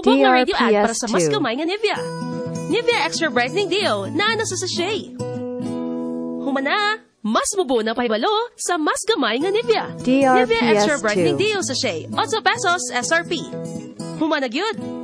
Subok na radio ad para sa mas DRPS gamay nga Nivea. Nivea Extra Brightening Deo na sa sachet. Humana, mas mubo na pahibalo sa mas gamay nga Nivea. Nivea Extra DRPS Brightening Deo sachet, 8 pesos SRP. Humana gyud.